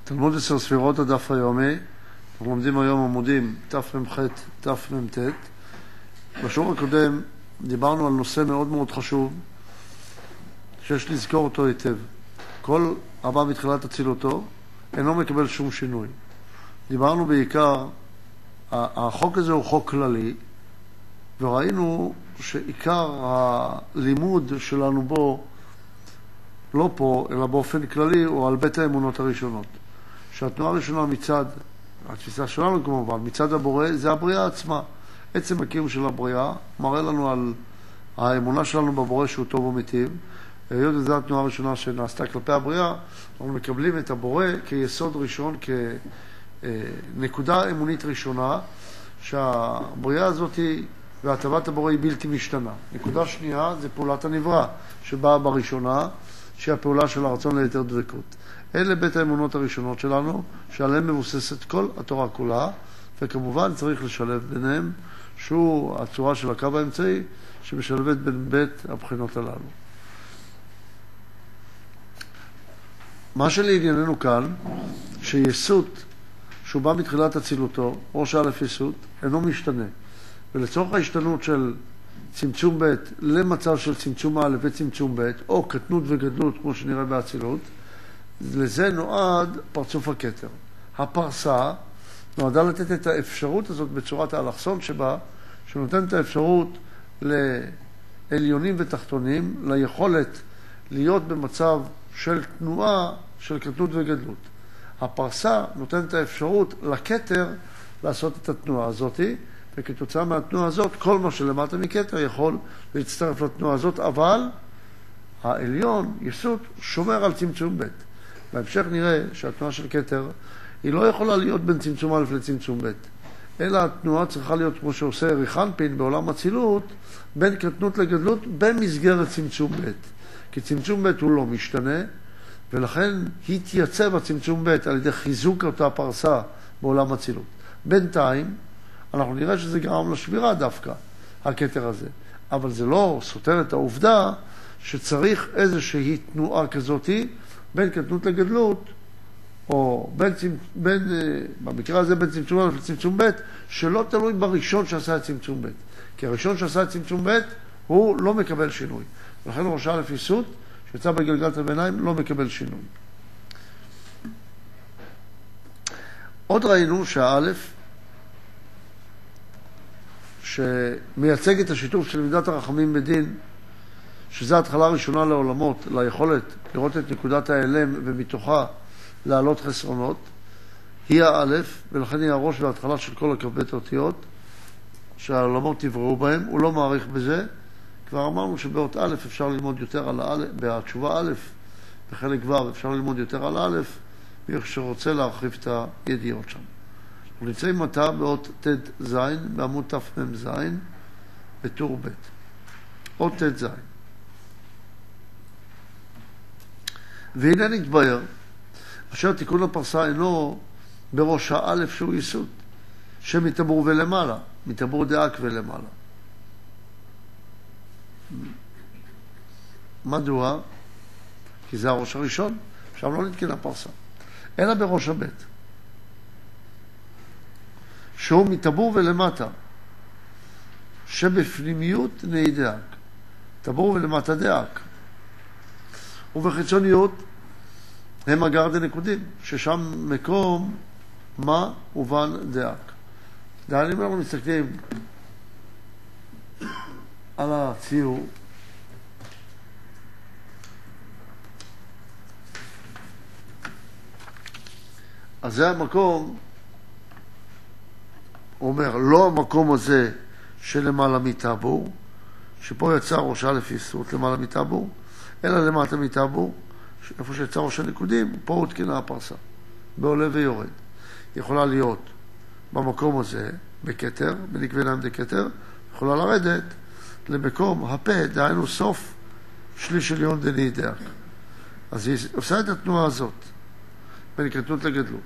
תלמוד 10 ספירות הדף היומי, אנחנו לומדים היום עמודים תמ"ח, תמ"ט. בשיעור הקודם דיברנו על נושא מאוד מאוד חשוב, שיש לזכור אותו היטב. כל הבא מתחילת אצילותו אינו מקבל שום שינוי. דיברנו בעיקר, החוק הזה הוא חוק כללי, וראינו שעיקר הלימוד שלנו בו, לא פה, אלא באופן כללי, הוא על בית האמונות הראשונות. שהתנועה הראשונה מצד, התפיסה שלנו כמובן, מצד הבורא, זה הבריאה עצמה. עצם הקיום של הבריאה מראה לנו על האמונה שלנו בבורא שהוא טוב ומיטיב. היות וזו התנועה הראשונה שנעשתה כלפי הבריאה, אנחנו מקבלים את הבורא כיסוד ראשון, כנקודה אמונית ראשונה, שהבריאה הזאת והטבת הבורא היא בלתי משתנה. נקודה שנייה זה פעולת הנברא, שבאה בראשונה, שהיא הפעולה של הרצון ליתר דבקות. אלה בית האמונות הראשונות שלנו, שעליהם מבוססת כל התורה כולה, וכמובן צריך לשלב ביניהם, שהוא הצורה של הקו האמצעי, שמשלבת בין בית הבחינות הללו. מה שלענייננו כאן, שיסות, שהוא בא מתחילת אצילותו, ראש א' יסות, אינו משתנה. ולצורך ההשתנות של צמצום ב' למצב של צמצום א' וצמצום ב', או קטנות וגדלות, כמו שנראה באצילות, לזה נועד פרצוף הכתר. הפרסה נועדה לתת את האפשרות הזאת בצורת האלכסון שבה, שנותן את האפשרות לעליונים ותחתונים, ליכולת להיות במצב של תנועה של קטנות וגדלות. הפרסה נותן את האפשרות לכתר לעשות את התנועה הזאת, וכתוצאה מהתנועה הזאת, כל מה שלמטה מכתר יכול להצטרף לתנועה הזאת, אבל העליון, יסות, שומר על צמצום ב'. בהמשך נראה שהתנועה של כתר היא לא יכולה להיות בין צמצום א' לצמצום ב', אלא התנועה צריכה להיות כמו שעושה ריחנפין בעולם הצילות, בין קטנות לגדלות במסגרת צמצום ב'. כי צמצום ב' הוא לא משתנה, ולכן התייצב הצמצום ב' על ידי חיזוק אותה פרסה בעולם הצילות. בינתיים אנחנו נראה שזה גרם לשבירה דווקא, הכתר הזה. אבל זה לא סותר את העובדה שצריך איזושהי תנועה כזאת בין קטנות לגדלות, או במקרה הזה בין צמצום א' לצמצום ב', שלא תלוי בראשון שעשה את צמצום ב'. כי הראשון שעשה את צמצום ב' הוא לא מקבל שינוי. ולכן ראש א' יסות, שיצא בגלגלת הביניים, לא מקבל שינוי. עוד ראינו שהאלף, שמייצג את השיתוף של מידת הרחמים בדין, שזו ההתחלה הראשונה לעולמות, ליכולת לראות את נקודת האלם ומתוכה להעלות חסרונות, היא האלף, ולכן היא הראש וההתחלה של כל הכ"ב אותיות שהעולמות תבראו בהם. הוא לא מעריך בזה. כבר אמרנו שבאות א' אפשר ללמוד יותר על האלף, בתשובה א', בחלק ו' אפשר ללמוד יותר על האלף, ואיך שרוצה להרחיב את הידיעות שם. אנחנו נמצאים מטה באות ת' ז', בעמוד ת' ז', בטור ב'. אות ת' ז'. והנה נתבהר, אשר תיקון הפרסה אינו בראש האלף שהוא יסוד, שמתבור ולמעלה, מתבור דאק ולמעלה. מדוע? כי זה הראש הראשון, שם לא נתקנה פרסה, אלא בראש הבית, שהוא מתבור ולמטה, שבפנימיות נהי דאק, תבור ולמטה דאק. ובחיצוניות הם אגר דנקודים, ששם מקום מה ובן דאק. דהיינו אנחנו מסתכלים על הציור, אז זה המקום, הוא אומר, לא המקום הזה שלמעלה מטבור, שפה יצא ראש א' יסות למעלה מטבור, אלא למטה מטבור, איפה שיצא ראש הנקודים, פה הותקנה הפרסה, בעולה ויורד. יכולה להיות במקום הזה, בכתר, בנקבי נעים דכתר, יכולה לרדת למקום הפה, דהיינו סוף שליש עליון דנהי דאק. אז היא עושה את התנועה הזאת, בין קטנות לגדלות.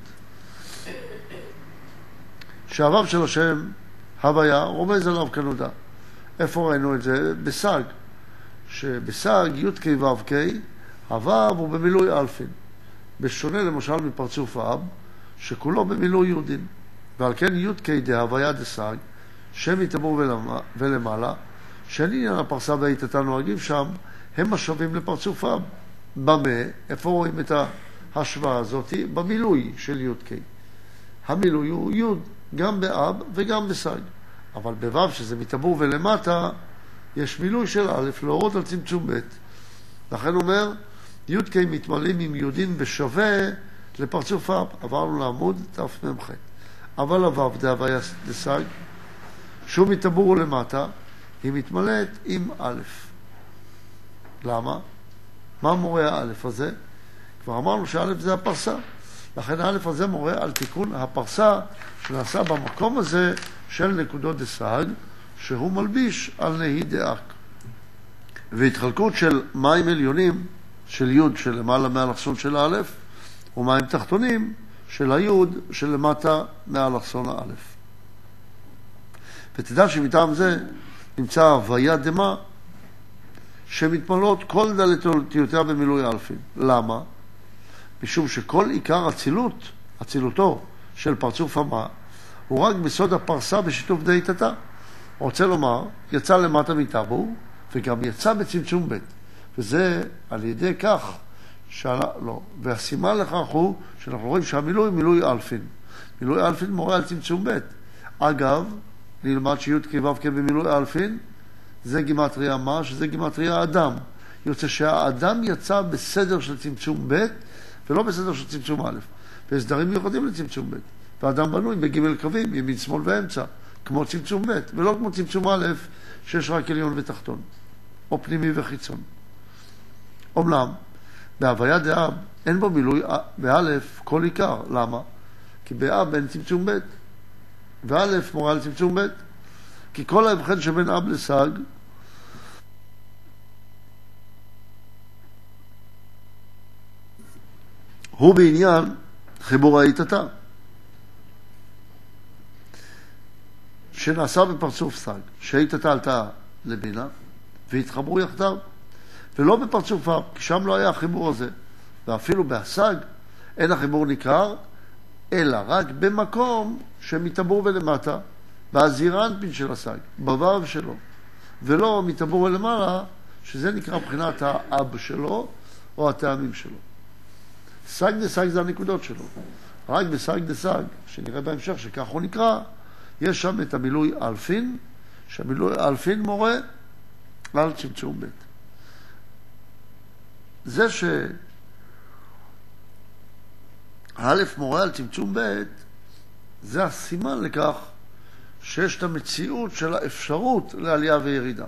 שהוו של השם, הוויה, רומז עליו כנודע. איפה ראינו את זה? בסג. שבסג, י' כ' ו' כ', הוו הוא במילוי אלפין. בשונה למשל מפרצוף האב, שכולו במילוי יהודין. ועל כן י' ק' דהוויה דסג, שם יתבור ולמעלה, שאין עניין הפרסה והאיתתה נוהגים שם, הם משווים לפרצוף האב. במה? איפה רואים את ההשוואה הזאת? במילוי של י' ק'. המילוי הוא י' גם באב וגם בסג. אבל בו' שזה מתבור ולמטה, יש מילוי של א' להורות על צמצום ב'. לכן אומר, י' ק' מתמלאים עם יהודין בשווה לפרצוף האב. עברנו לעמוד תמ"ח. אבל הו' דהוויה דסג, שהוא מתבור למטה, היא מתמלאת עם א'. למה? מה מורה האלף הזה? כבר אמרנו שא' זה הפרסה. לכן האלף הזה מורה על תיקון הפרסה שנעשה במקום הזה של נקודות דסג, שהוא מלביש על נהי דאק. והתחלקות של מים עליונים של י' של למעלה מהאלכסון של א', ומים תחתונים של הי' של למטה מהאלכסון א'. ותדע שמטעם זה נמצא הוויה דמה שמתמלאות כל דלתיותיה במילוי אלפין. למה? משום שכל עיקר אצילותו של פרצוף המה הוא רק בסוד הפרסה בשיתוף דאיתתה. רוצה לומר, יצא למטה מטבור וגם יצא בצמצום ב', וזה על ידי כך לא. והסימן לכך הוא שאנחנו רואים שהמילוי הוא מילוי אלפין. מילוי אלפין מורה על צמצום ב'. אגב, נלמד שי' כו' במילוי אלפין, זה גימטריה מה? שזה גימטריה אדם. יוצא שהאדם יצא בסדר של צמצום ב' ולא בסדר של צמצום א'. והסדרים מיוחדים לצמצום ב'. והאדם בנוי בג' קווים, ימין, שמאל ואמצע, כמו צמצום ב', ולא כמו צמצום א', שיש רק עליון ותחתון, או פנימי וחיצון. אומנם, בהוויה דאב אין בו מילוי באלף כל עיקר. למה? כי באב אין צמצום ב', ואלף מורה על צמצום ב'. כי כל ההבחן שבין אב לסג הוא בעניין חיבור האיתתה שנעשה בפרצוף סג, שהאיתתה עלתה לבינה והתחברו יחדיו, ולא בפרצוף אב, כי שם לא היה החיבור הזה. ואפילו בהסג אין החיבור ניכר, אלא רק במקום שמתבור ולמטה, והזעירה אנפין של הסג, בוו שלו, ולא מתבור ולמעלה, שזה נקרא מבחינת האב שלו, או הטעמים שלו. סג דסג זה הנקודות שלו. רק בסג דסג, שנראה בהמשך שכך הוא נקרא, יש שם את המילוי אלפין, שהמילוי אלפין מורה על צמצום ב'. זה שהאלף מורה על צמצום ב', זה הסימן לכך שיש את המציאות של האפשרות לעלייה וירידה.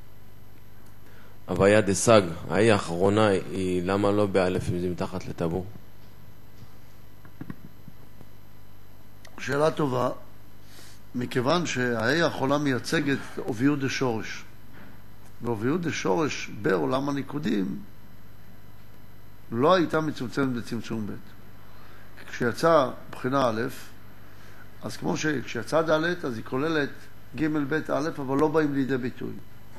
הוויה דסג, ההיא האחרונה היא למה לא באלף אם זה מתחת לטבור? שאלה טובה, מכיוון שההיא האחרונה מייצגת עוביות דשורש. ועוביות דשורש בעולם הניקודים לא הייתה מצומצמת בצמצום ב'. כשיצא בחינה א', אז כמו שכשיצא ד' אז היא כוללת ג' ב' א', אבל לא באים לידי ביטוי.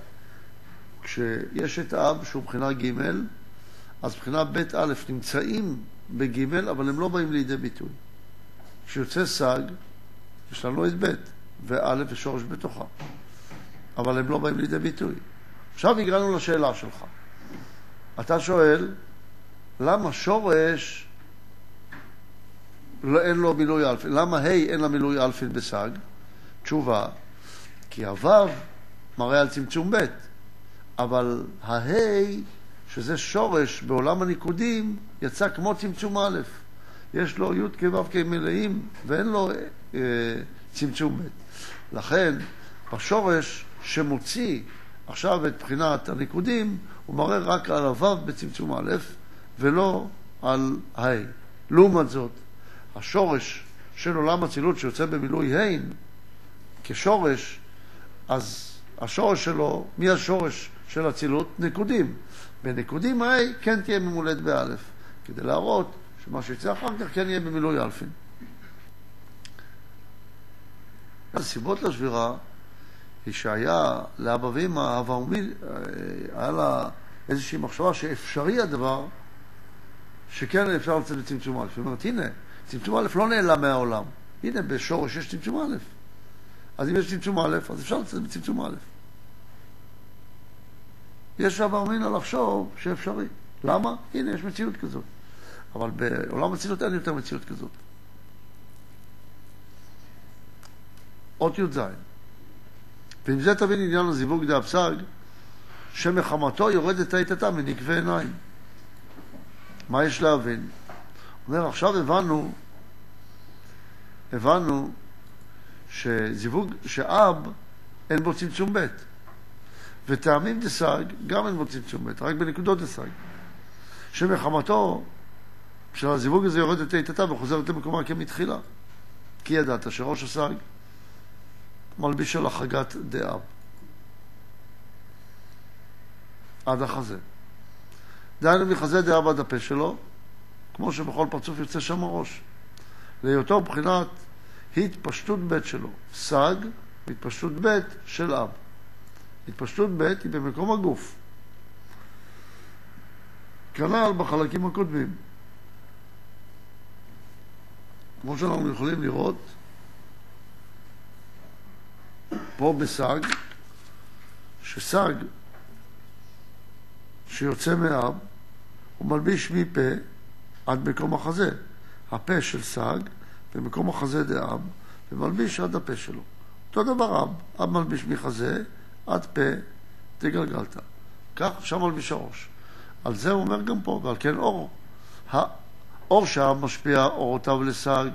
כשיש את אב שהוא בחינה ג', אז בחינה ב' א' נמצאים בג', אבל הם לא באים לידי ביטוי. כשיוצא סג, יש לנו את ב' וא' ושורש בתוכה, אבל הם לא באים לידי ביטוי. עכשיו הגענו לשאלה שלך. אתה שואל, למה שורש אין לו מילוי אלפין? למה ה' אין לה מילוי אלפין בסג? תשובה, כי הו' מראה על צמצום ב', אבל הה' שזה שורש בעולם הניקודים יצא כמו צמצום א'. יש לו י' כו' כמלאים ואין לו צמצום ב'. לכן בשורש שמוציא עכשיו את בחינת הניקודים הוא מראה רק על הו' בצמצום א' ולא על ה'. לעומת זאת, השורש של עולם הצילות שיוצא במילוי ה' כשורש, אז השורש שלו, מי השורש של הצילות? נקודים. בנקודים ה' כן תהיה ממולד באלף, כדי להראות שמה שיצא אחר כך כן יהיה במילוי אלפין. הסיבות לשבירה היא שהיה לאבא ואמא, אבא ומי, היה לה איזושהי מחשבה שאפשרי הדבר שכן אפשר לצאת בצמצום א'. זאת אומרת, הנה, צמצום א' לא נעלם מהעולם. הנה, בשורש יש צמצום א'. אז אם יש צמצום א', אז אפשר לצאת בצמצום א'. יש אבר מינא לחשוב שאפשרי. למה? הנה, יש מציאות כזאת. אבל בעולם הצילות אין יותר מציאות כזאת. אות י"ז. ועם זה תבין עניין הזיווג דאפסג, שמחמתו יורדת האיתתה מנקבי עיניים. מה יש להבין? אומר, עכשיו הבנו שזיווג, שאב אין בו צמצום ב', וטעמים דסג גם אין בו צמצום ב', רק בנקודות דסג. שמחמתו של הזיווג הזה יורדת האיתתה וחוזרת למקומה כמתחילה. כי ידעת שראש הסג מלביש על החגת דאב. עד החזה. דהיינו מחזה דאב עד הפה שלו, כמו שבכל פרצוף יוצא שם הראש. להיותו מבחינת התפשטות ב' שלו. סג, התפשטות ב' של אב. התפשטות ב' היא במקום הגוף. כנ"ל בחלקים הקודמים. כמו שאנחנו יכולים לראות, פה בסג, שסג שיוצא מאב, הוא מלביש מפה עד מקום החזה. הפה של סג, במקום החזה דאב, ומלביש עד הפה שלו. אותו דבר אב מלביש מחזה עד פה תגלגלת. כך שם מלביש הראש. על זה הוא אומר גם פה, ועל כן אור. האור שהאב משפיע אורותיו לסג,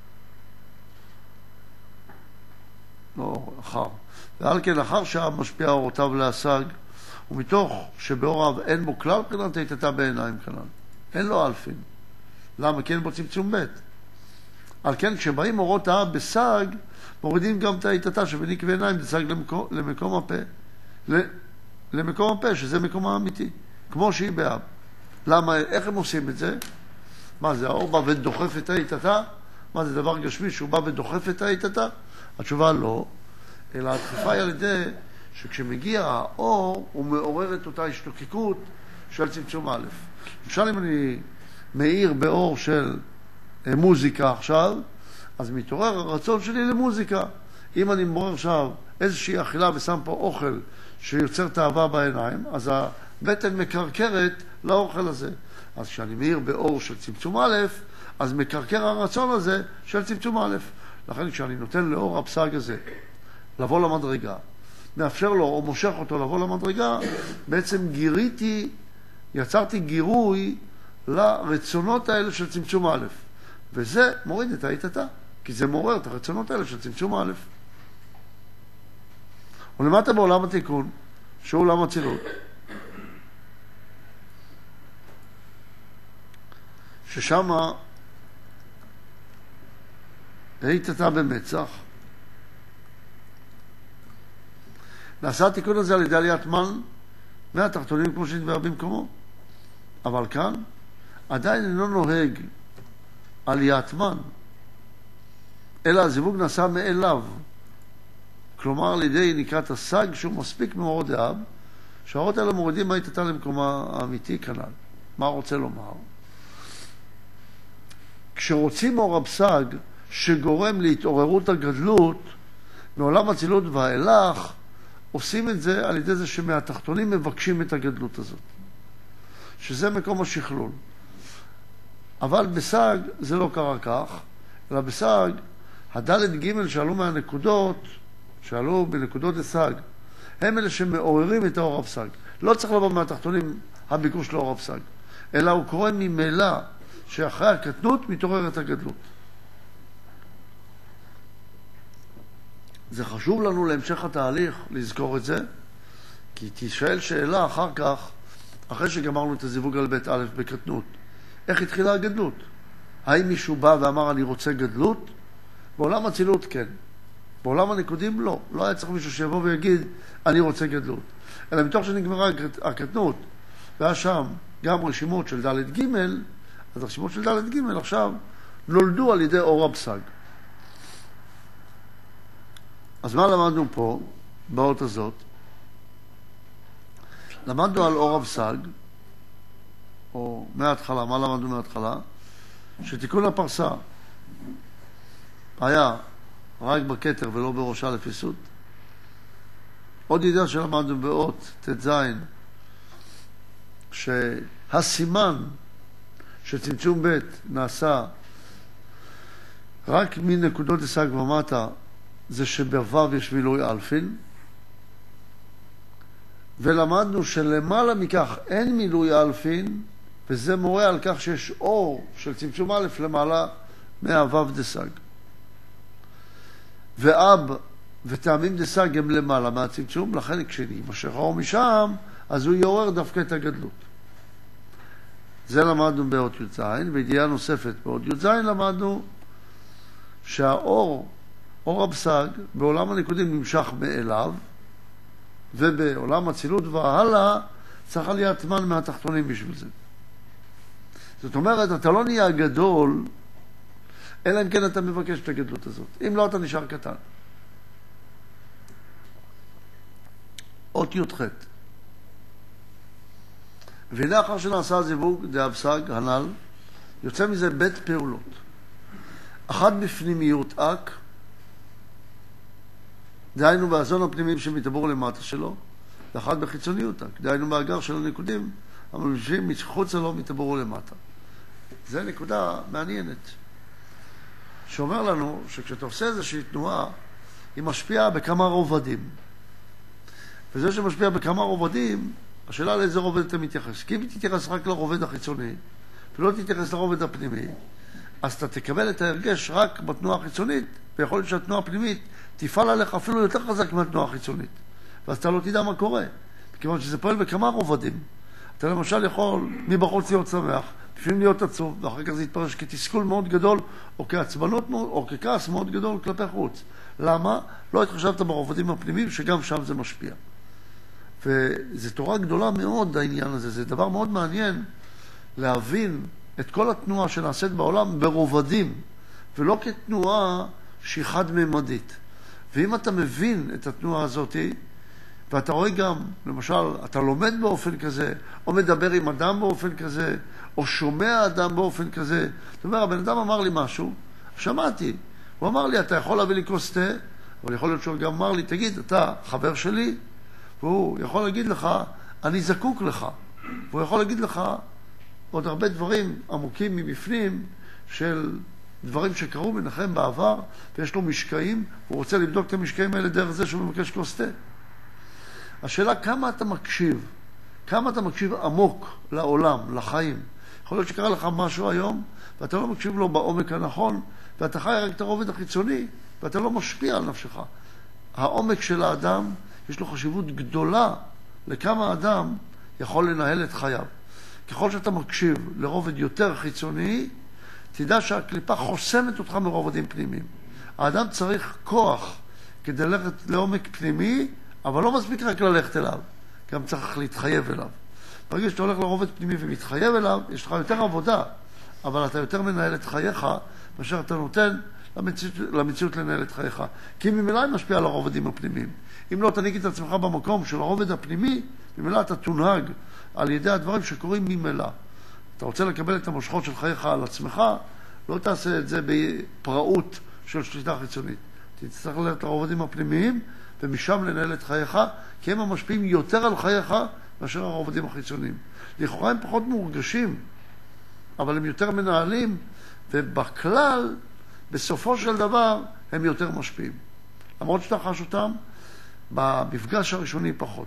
לא, אחר. ועל כן אחר שהאב משפיע אורותיו להסג, ומתוך שבאור האב אין בו כלל מבחינת האיתתה בעיניים כנ"ל. אין לו אלפין. למה? כי אין בו צמצום ב'. על כן כשבאים אורות האב בסג, מורידים גם את האיתתה שבנקבי עיניים דסג למקום הפה. למקום הפה, שזה מקום האמיתי. כמו שהיא באב. למה? איך הם עושים את זה? מה זה? האור בא ודוחף את האיתתה? מה זה דבר גשמי שהוא בא ודוחף את האיתתה? התשובה לא, אלא הדחיפה היא על ידי שכשמגיע האור הוא מעורר את אותה השתוקקות של צמצום א'. למשל אם אני מאיר באור של מוזיקה עכשיו, אז מתעורר הרצון שלי למוזיקה. אם אני מעורר עכשיו איזושהי אכילה ושם פה אוכל שיוצר תאווה בעיניים, אז הבטן מקרקרת לאוכל הזה. אז כשאני מאיר באור של צמצום א', אז מקרקר הרצון הזה של צמצום א'. לכן כשאני נותן לאור הפסג הזה לבוא למדרגה, מאפשר לו או מושך אותו לבוא למדרגה, בעצם יצרתי גירוי לרצונות האלה של צמצום א', וזה מוריד את האיתתה, כי זה מעורר את הרצונות האלה של צמצום א'. ולמטה בעולם התיקון, שהוא עולם הצילות, ששם האיתתה במצח, נעשה התיקון הזה על ידי עליית מן מהתחתונים כמו שנדבר במקומו. אבל כאן עדיין אינו נוהג עליית מן, אלא הזיווג נעשה מאליו. כלומר על ידי נקראת הסג שהוא מספיק מאור דאב, שהאורות האלה מורידים מהאיתתה למקומה האמיתי כנ"ל. מה רוצה לומר? כשרוצים אור הפסג שגורם להתעוררות הגדלות מעולם הצילות ואילך, עושים את זה על ידי זה שמהתחתונים מבקשים את הגדלות הזאת, שזה מקום השכלול. אבל בסג זה לא קרה כך, אלא בסג הדלת ג' שעלו מהנקודות, שעלו בנקודות הסג, הם אלה שמעוררים את האור הפסג. לא צריך לבוא מהתחתונים הביקוש לאור הפסג, אלא הוא קורא ממילא שאחרי הקטנות מתעוררת הגדלות. זה חשוב לנו להמשך התהליך לזכור את זה, כי תשאל שאלה אחר כך, אחרי שגמרנו את הזיווג על בית א' בקטנות, איך התחילה הגדלות? האם מישהו בא ואמר אני רוצה גדלות? בעולם הצילות כן. בעולם הנקודים לא. לא היה צריך מישהו שיבוא ויגיד אני רוצה גדלות. אלא מתוך שנגמרה הקטנות, והיה שם גם רשימות של ד' ג', אז הרשימות של ד' ג' עכשיו נולדו על ידי אור הפסג. אז מה למדנו פה, באות הזאת? למדנו על אור הפסג, או מההתחלה, מה למדנו מההתחלה? שתיקון הפרסה היה רק בכתר ולא בראש א' יסוד. עוד ידיעה שלמדנו באות ט"ז, שהסימן שצמצום ב' נעשה רק מנקודות דסג ומטה, זה שבו' יש מילוי אלפין, ולמדנו שלמעלה מכך אין מילוי אלפין, וזה מורה על כך שיש אור של צמצום א' למעלה מהו' דסג. ואב וטעמים דסג הם למעלה מהצמצום, לכן כשיימשך האור משם, אז הוא יעורר דווקא את הגדלות. זה למדנו באות י"ז, וידיעה נוספת באות י"ז למדנו שהאור, אור הבשג, בעולם הנקודים נמשך מאליו, ובעולם הצילות וההלאה צריך עליית זמן מהתחתונים בשביל זה. זאת אומרת, אתה לא נהיה גדול, אלא אם כן אתה מבקש את הגדלות הזאת. אם לא, אתה נשאר קטן. אות י"ח. והנה אחר שנעשה הזיווג דהבשג הנ"ל, יוצא מזה בית פעולות. אחת בפנימיות אק, דהיינו באזון הפנימיים שמתעבור למטה שלו, ואחת בחיצוניות אק, דהיינו באגר של הנקודים, המלבישים מחוץ לו מתעבורו למטה. זו נקודה מעניינת, שאומר לנו שכשאתה עושה איזושהי תנועה, היא משפיעה בכמה רובדים. וזה שמשפיע בכמה רובדים, השאלה לאיזה רובד אתה מתייחס. כי אם תתייחס רק לרובד החיצוני, ולא תתייחס לרובד הפנימי, אז אתה תקבל את ההרגש רק בתנועה החיצונית, ויכול להיות שהתנועה הפנימית תפעל עליך אפילו יותר חזק מהתנועה החיצונית. ואז אתה לא תדע מה קורה. כיוון שזה פועל בכמה רובדים. אתה למשל יכול מבחוץ להיות שמח, בפנים להיות עצוב, ואחר כך זה יתפרש כתסכול מאוד גדול, או כעצבנות, או ככעס מאוד גדול כלפי חוץ. למה? לא התחשבת ברובדים הפנימיים, שגם שם זה משפיע. וזו תורה גדולה מאוד העניין הזה, זה דבר מאוד מעניין להבין את כל התנועה שנעשית בעולם ברובדים, ולא כתנועה שהיא חד-ממדית. ואם אתה מבין את התנועה הזאת, ואתה רואה גם, למשל, אתה לומד באופן כזה, או מדבר עם אדם באופן כזה, או שומע אדם באופן כזה, זאת אומרת, הבן אדם אמר לי משהו, שמעתי, הוא אמר לי, אתה יכול להביא לי כוס תה, אבל יכול להיות שהוא גם אמר לי, תגיד, אתה חבר שלי, והוא יכול להגיד לך, אני זקוק לך. והוא יכול להגיד לך עוד הרבה דברים עמוקים מבפנים של דברים שקרו ביניכם בעבר, ויש לו משקעים, הוא רוצה לבדוק את המשקעים האלה דרך זה שהוא מבקש כוס תה. השאלה כמה אתה מקשיב, כמה אתה מקשיב עמוק לעולם, לחיים. יכול להיות שקרה לך משהו היום, ואתה לא מקשיב לו בעומק הנכון, ואתה חי רק את הרובד החיצוני, ואתה לא משפיע על נפשך. העומק של האדם, יש לו חשיבות גדולה לכמה האדם יכול לנהל את חייו. ככל שאתה מקשיב לרובד יותר חיצוני, תדע שהקליפה חוסמת אותך מרובדים פנימיים. האדם צריך כוח כדי ללכת לעומק פנימי, אבל לא מספיק רק ללכת אליו, גם צריך להתחייב אליו. ברגע שאתה הולך לרובד פנימי ומתחייב אליו, יש לך יותר עבודה, אבל אתה יותר מנהל את חייך, מאשר אתה נותן למציאות לנהל את חייך. כי ממילא היא משפיעה על הרובדים הפנימיים. אם לא תנהיג את עצמך במקום של הרובד הפנימי, ממילא אתה תונהג על ידי הדברים שקורים ממילא. אתה רוצה לקבל את המשכות של חייך על עצמך, לא תעשה את זה בפראות של שליטה חיצונית. תצטרך ללכת לרובדים הפנימיים, ומשם לנהל את חייך, כי הם המשפיעים יותר על חייך מאשר הרובדים החיצוניים. לכאורה הם פחות מורגשים, אבל הם יותר מנהלים, ובכלל, בסופו של דבר, הם יותר משפיעים. למרות שאתה חש אותם, במפגש הראשוני פחות.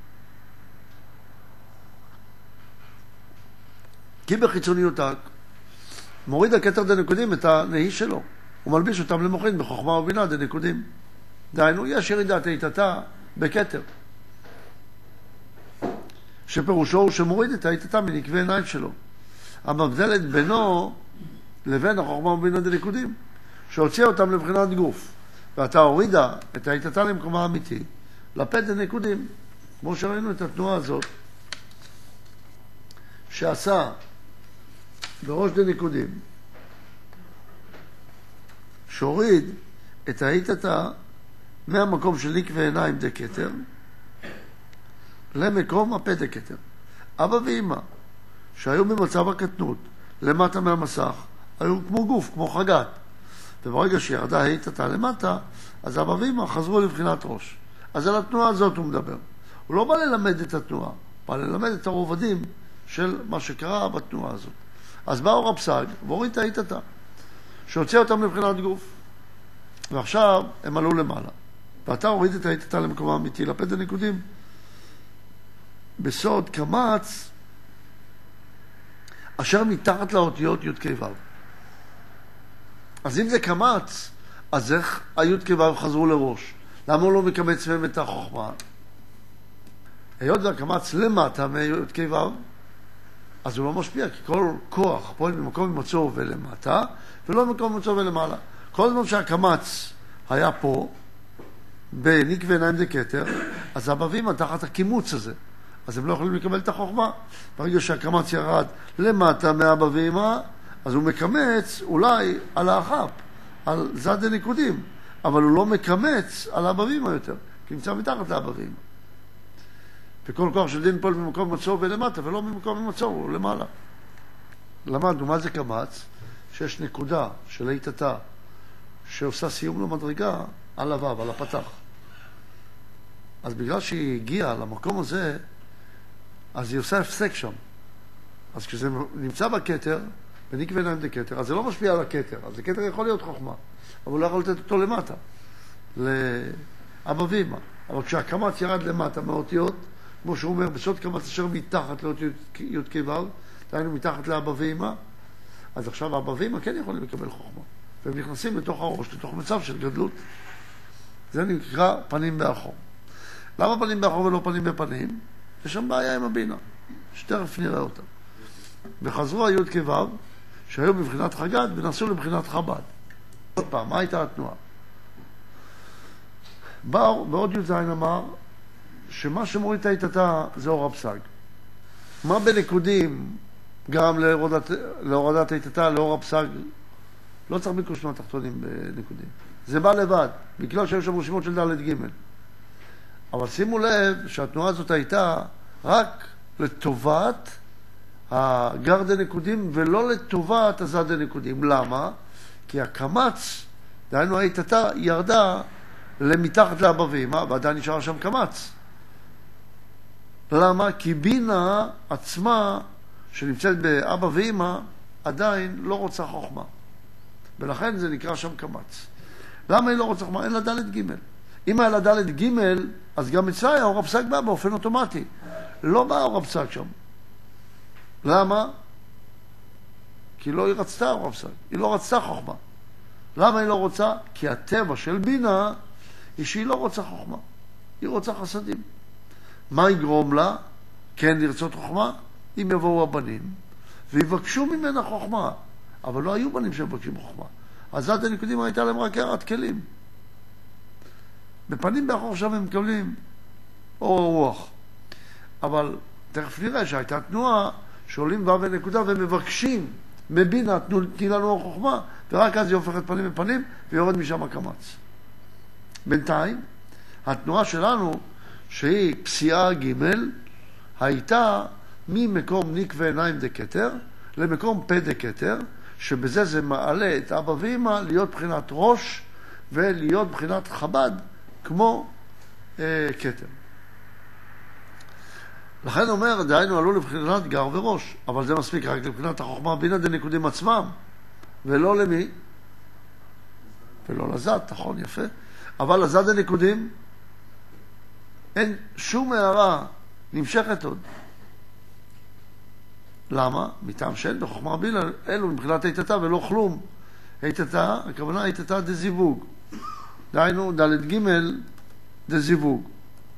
כי בחיצוניות מוריד הכתר דנקודים את הנהי שלו. הוא מלביש אותם למוחין בחוכמה ובינה דנקודים. דהיינו, יש ירידת איתתה בכתר. שפירושו הוא שמוריד את האיתתה מנקבי עיניים שלו. המבדלת בינו לבין החוכמה ובינה דנקודים, שהוציאה אותם לבחינת גוף. ואתה הורידה את האיתתה למקומה האמיתי, לפת דנקודים, כמו שראינו את התנועה הזאת, שעשה בראש דנקודים, שהוריד את האיתתה מהמקום של נקבי עיניים דקתר, למקום הפה דקתר. אבא ואמא, שהיו במצב הקטנות, למטה מהמסך, היו כמו גוף, כמו חגת. וברגע שירדה היתתה למטה, אז אבא ואמא חזרו לבחינת ראש. אז על התנועה הזאת הוא מדבר. הוא לא בא ללמד את התנועה, בא ללמד את הרובדים של מה שקרה בתנועה הזאת. אז בא אור הפסג והוריד את היתתה, שהוציאה אותם לבחינת גוף. ועכשיו הם עלו למעלה. ואתה הוריד את היתתה למקום האמיתי, לפד הנקודים. בסוד קמץ, אשר מתחת לאותיות י' כ' ו'. אז אם זה קמץ, אז איך הי' כ' ו' חזרו לראש? למה הוא לא מקמץ מהם את החוכמה? היות והקמץ למטה מי' כ' ו', אז הוא לא משפיע, כי כל כוח פועל במקום ממצוא ולמטה, ולא במקום ממצוא ולמעלה. כל זמן שהקמץ היה פה, בניק ועיניים דקטר, אז אבא ואמא תחת הקימוץ הזה. אז הם לא יכולים לקבל את החוכמה. ברגע שהקמץ ירד למטה מאבא ואמא, אז הוא מקמץ אולי על האחף, על זד הנקודים, אבל הוא לא מקמץ על אבא ואמא יותר, כי נמצא מתחת לאבא ואמא. וכל כוח של דין פועל במקום מצוא ולמטה, ולא במקום מצוא, הוא למעלה. למדנו מה זה קמץ? שיש נקודה של היתתה, שעושה סיום למדרגה על הוו, על הפתח. אז בגלל שהיא הגיעה למקום הזה, אז היא עושה הפסק שם. אז כשזה נמצא בכתר, בניק ועיניים דקתר, אז זה לא משפיע על הכתר. אז הכתר יכול להיות חוכמה, אבל הוא לא יכול לתת אותו למטה, לאבא ואמא. אבל כשהקמץ ירד למטה מאותיות, כמו שהוא אומר, בסוד קמץ אשר מתחת לאותיות י' כ' ו', דהיינו מתחת לאבא ואמא, אז עכשיו אבא ואמא כן יכולים לקבל חוכמה. והם נכנסים לתוך הראש, לתוך מצב של גדלות. זה נקרא פנים באחור. למה פנים באחור ולא פנים בפנים? יש שם בעיה עם הבינה, שתכף נראה אותה. וחזרו הי' כ' ו' שהיו בבחינת חגת ונסעו לבחינת חב"ד. עוד פעם, מה הייתה התנועה? בעוד י' ז' אמר שמה שמוריד את היתתה זה אור הפסג. מה בנקודים גם להורדת היתתה, לאור הפסג? לא צריך ביקוש מהתחתונים בנקודים. זה בא לבד, בגלל שיש שם רשימות של ד' ג'. אבל שימו לב שהתנועה הזאת הייתה רק לטובת הגר דנקודים ולא לטובת הזד דנקודים. למה? כי הקמץ, דהיינו היתתה, ירדה למתחת לאבא ואמא, ועדיין נשאר שם קמץ. למה? כי בינה עצמה שנמצאת באבא ואמא עדיין לא רוצה חוכמה. ולכן זה נקרא שם קמץ. למה היא לא רוצה חוכמה? אין לה ד' ג'. אם היה לה ד' ג', אז גם אצלה האור הפסק בא באופן אוטומטי. לא בא האור הפסק שם. למה? כי לא היא רצתה אור הפסק. היא לא רצתה חוכמה. למה היא לא רוצה? כי הטבע של בינה היא שהיא לא רוצה חוכמה. היא רוצה חסדים. מה יגרום לה? כן לרצות חוכמה? אם יבואו הבנים ויבקשו ממנה חוכמה. אבל לא היו בנים שמבקשים חוכמה. אז זד הנקודים הייתה להם רק הערת כלים. בפנים באחור שם הם מקבלים אור הרוח. אבל תכף נראה שהייתה תנועה שעולים ו' ונקודה ומבקשים מבינה, תני לנו אור חוכמה, ורק אז היא הופכת פנים בפנים ויורד משם הקמץ. בינתיים, התנועה שלנו, שהיא פסיעה ג', הייתה ממקום ניק ועיניים דקטר למקום פה דקטר, שבזה זה מעלה את אבא ואמא להיות בחינת ראש ולהיות בחינת חב"ד כמו כתר. לכן אומר, דהיינו עלו לבחינת גר וראש, אבל זה מספיק רק לבחינת החוכמה בינה דנקודים עצמם, ולא למי? ולא לזד, נכון, יפה. אבל לזד הנקודים אין שום הערה נמשכת עוד. למה? מטעם שאין בחוכמה בינה, אלו מבחינת היתתה ולא כלום. היתתה, הכוונה היתתה דזיווג. דהיינו ד' ג' דזיווג.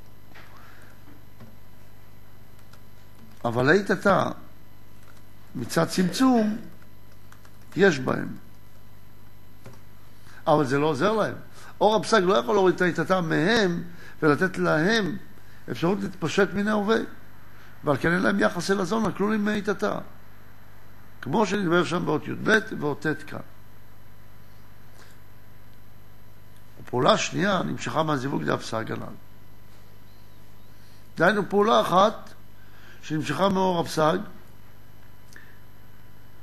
אבל היתתה מצד צמצום יש בהם. אבל זה לא עוזר להם. אור הפסק לא יכול להוריד את היתתה מהם ולתת להם אפשרות להתפשט מן ההווה. ועל כן אין להם יחס אל הזון הכלולים מהיתתה. כמו שנדבר שם באות י"ב ואות ט' כאן. הפעולה השנייה נמשכה מהזיווג דהפסק הנ"ל. דהיינו פעולה אחת שנמשכה מאור הפסק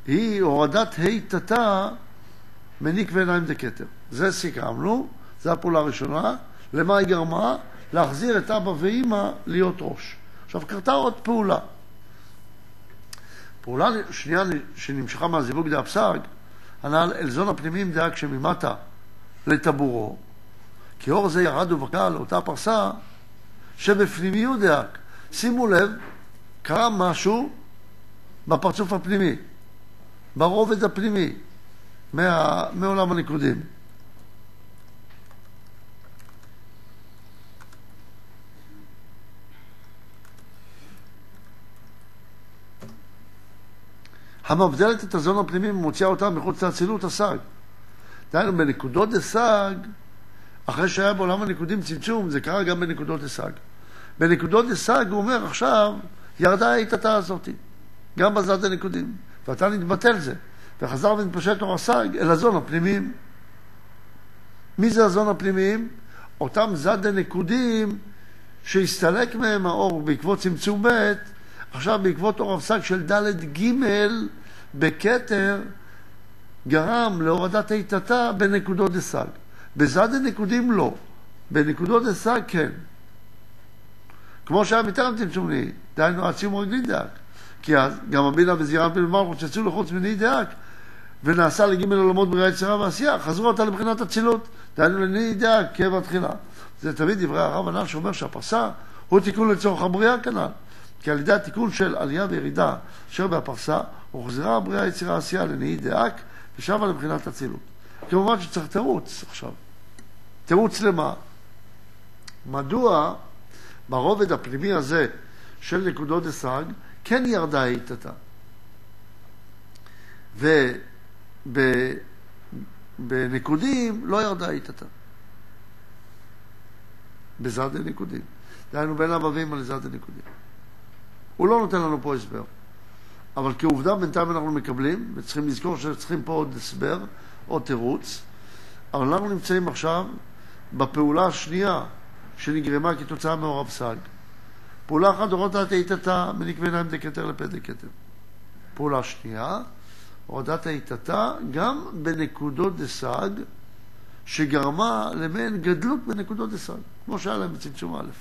היא הורדת היטתה מניק ועיניים דקטר. זה סיכמנו, זו הפעולה הראשונה. למה היא גרמה? להחזיר את אבא ואמא להיות ראש. עכשיו קרתה עוד פעולה. פעולה שנייה שנמשכה מהזיווג דה הפסק, הנ"ל אלזון הפנימיים דאג שממטה לטבורו, כי אור זה ירד ובקע לאותה פרסה שבפנימיות דאג. שימו לב, קרה משהו בפרצוף הפנימי, ברובד הפנימי, מעולם הניקודים. המבדלת את הזון הפנימי ומוציאה אותה מחוץ לאצילות הסג. דהיינו, בנקודות דסג, אחרי שהיה בעולם הניקודים צמצום, זה קרה גם בנקודות דסג. בנקודות דסג הוא אומר, עכשיו ירדה ההיטתה הזאת, גם בזד הניקודים, ואתה נתבטל זה, וחזר ונתפשט אור הסג אל הזון הפנימיים. מי זה הזון הפנימיים? אותם זד הניקודים שהסתלק מהם האור בעקבות צמצום ב', עכשיו בעקבות אור הפסק של ד' ג' בכתר גרם להורדת היטתה בנקודות דסג. בזד הניקודים לא, בנקודות דסג כן. כמו שהיה מטרם צמצומי, דהיינו הציום רגלי דאק. כי אז גם הבינה וזירה ולמלכות שיצאו לחוץ מני דאק, ונעשה לג' עולמות בריאה יצירה ועשייה, חזרו אותה לבחינת הצילות, דהיינו לני דאק כאב התחילה. זה תמיד דברי הרב הנ"ל שאומר שהפרסה הוא תיקון לצורך הבריאה כנ"ל. כי על ידי התיקון של עלייה וירידה אשר בהפרסה, הוחזרה הבריאה יצירה עשייה לנהי דאק, ושבה לבחינת הצילות. כמובן שצריך תירוץ עכשיו. תירוץ למה? מדוע ברובד הפנימי הזה של נקודות דסג כן ירדה היטתה? ובנקודים לא ירדה היטתה. בזד הניקודים. דהיינו בין אבא ואמא לזד הניקודים. הוא לא נותן לנו פה הסבר. אבל כעובדה בינתיים אנחנו מקבלים, וצריכים לזכור שצריכים פה עוד הסבר, עוד תירוץ. אבל אנחנו נמצאים עכשיו בפעולה השנייה שנגרמה כתוצאה מאור הפסק. פעולה אחת הורדת היטתה מניק ועיניים דקטר לפה דקטר. פעולה שנייה, הורדת היטתה גם בנקודות דסג, שגרמה למעין גדלות בנקודות דסג, כמו שהיה להם בצמצום א'.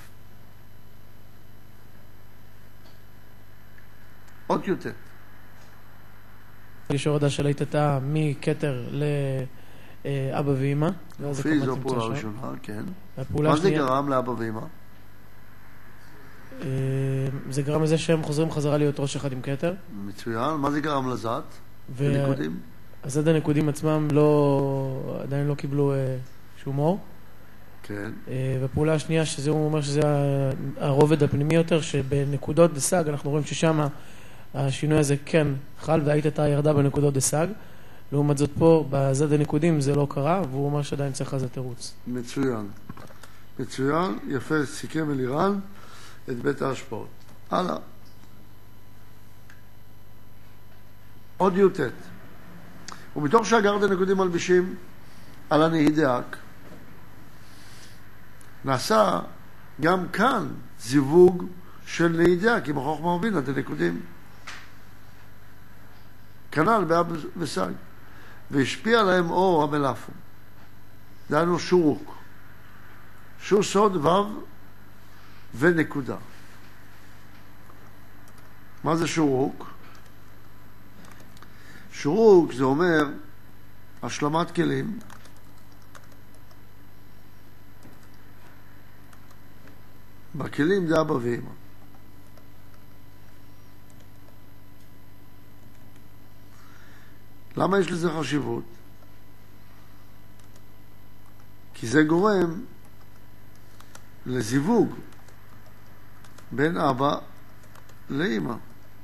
עוד יותר. יש הורדה של היטתה מכתר לאבא ואמא. לפי זו פעולה ראשונה, כן. מה זה גרם לאבא ואמא? זה גרם לזה שהם חוזרים חזרה להיות ראש אחד עם כתר. מצוין. מה זה גרם לזד? הניקודים? הזד הניקודים עצמם עדיין לא קיבלו שום אור. כן. והפעולה השנייה, שזה הוא אומר שזה הרובד הפנימי יותר, שבנקודות דסג אנחנו רואים ששם השינוי הזה כן חל, וההיטתה ירדה בנקודות דסג. לעומת זאת פה, בזד הניקודים זה לא קרה, והוא אומר שעדיין צריך לזה תירוץ. מצוין. מצוין, יפה, סיכם אלירן את בית ההשפעות. הלאה. עוד יוטט. ומתוך שהגרד הנקודים מלבישים על הנהי דאק, נעשה גם כאן זיווג של נהי דאק עם החוכמה ובינה דנקודים. כנ"ל באב וסג. והשפיע עליהם אור המלאפו. דהיינו שורוק. שור סוד וו ונקודה. מה זה שורוק? שורוק זה אומר השלמת כלים בכלים זה אבא ואמא. למה יש לזה חשיבות? כי זה גורם לזיווג בין אבא לאמא.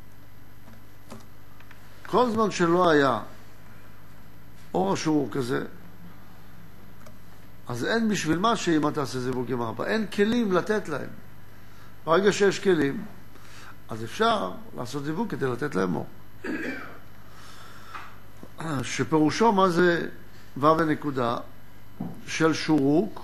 כל זמן שלא היה אור השורוק כזה, אז אין בשביל מה שאמא תעשה זיווג עם אבא. אין כלים לתת להם. ברגע שיש כלים, אז אפשר לעשות זיווג כדי לתת להם אור. שפירושו מה זה ו' ונקודה של שורוק,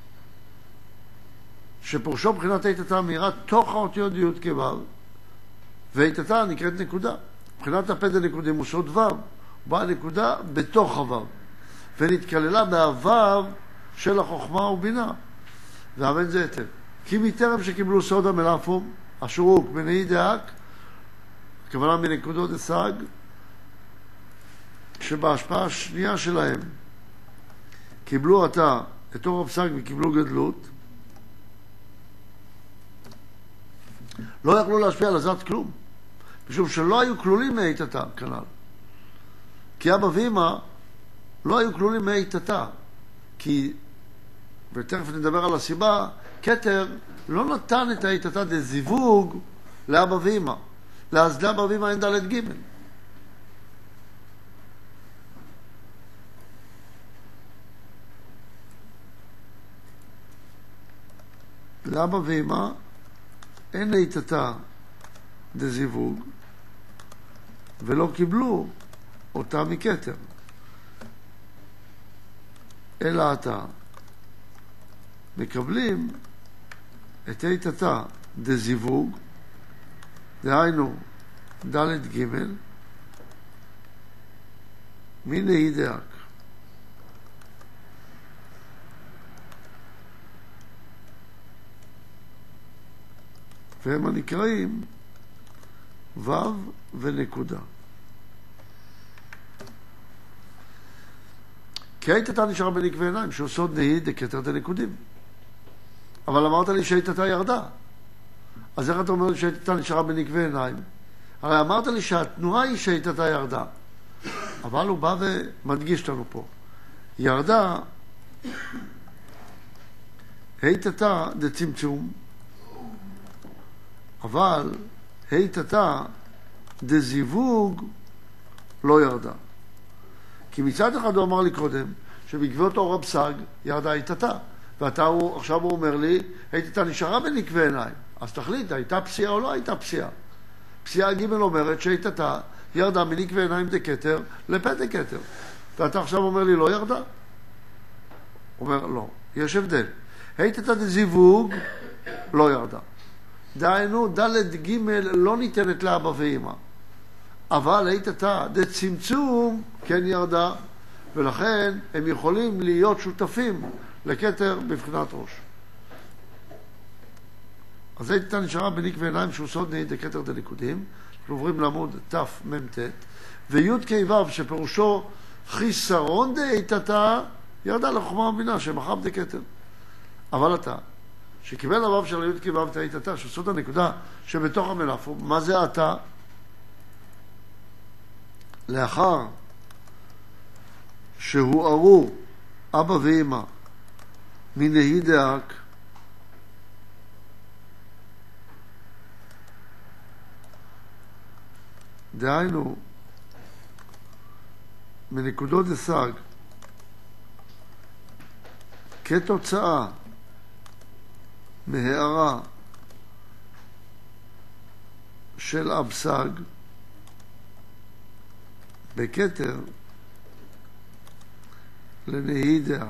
שפירושו מבחינת היטתה מהירה תוך האותיות ד' כו', והיטתה נקראת נקודה. מבחינת הפ' דנקודים הוא סוד ו', באה נקודה בתוך הו', ונתכללה בהו' של החוכמה ובינה, והבן זה היטב. כי מטרם שקיבלו סוד המלאפום, השורוק בנהי דאק, הכוונה מנקודות דסג, שבהשפעה השנייה שלהם קיבלו עתה את אור הפסק וקיבלו גדלות, לא יכלו להשפיע על הזת כלום, משום שלא היו כלולים מאיתתה כנ"ל. כי אבא ואמא לא היו כלולים מאיתתה, כי, ותכף נדבר על הסיבה, כתר לא נתן את האיתתה דזיווג לאבא ואמא. אז לאבא ואמא אין ד' ג'. לאבא ואמא אין איתתה דזיווג, ולא קיבלו אותה מכתר. אלא אתה מקבלים את איתתה דזיווג, דהיינו ד' ג' מנהי דאק. והם הנקראים ו' ונקודה. כי איתתה נשארה בנקבי עיניים, שהוא סוד נהי דכתר דנקודים. אבל אמרת לי שאיתתה ירדה. אז איך אתה אומר לי שאיתתה נשארה בנקבי עיניים? הרי אמרת לי שהתנועה היא שאיתתה ירדה. אבל הוא בא ומדגיש לנו פה. ירדה, איתתה דצמצום, אבל איתתה דזיווג לא ירדה. כי מצד אחד הוא אמר לי קודם שבעקבות אור הפסג ירדה איתתה, ועכשיו הוא אומר לי איתתה נשארה בנקבי עיניים. אז תחליט, הייתה פסיעה או לא הייתה פסיעה? פסיעה ג' אומרת שאיתתה ירדה מנקבי עיניים דכתר לפ' דכתר, ואתה עכשיו אומר לי לא ירדה? אומר לא, יש הבדל. איתתה דזיווג לא ירדה, דהיינו ד' ג' לא ניתנת לאבא ואמא, אבל איתתה דצמצום כן ירדה, ולכן הם יכולים להיות שותפים לכתר בבחינת ראש. אז איתתה נשארה בנקבי עיניים שהוא סוד נהי דכתר דנקודים. אנחנו עוברים לעמוד תמ"ט, וי' כ' שפירושו חיסרון דאיתתה ירדה לחוכמה ובינה שמחב דכתר. אבל אתה שקיבל הו' של י' כ' את האיתתה שהוא סוד הנקודה שבתוך המלאפום, מה זה אתה? לאחר שהוארו אבא ואמא מנהי דאק, דהיינו מנקודות דסג, כתוצאה מהערה של אבסג בכתר לנהי דאק.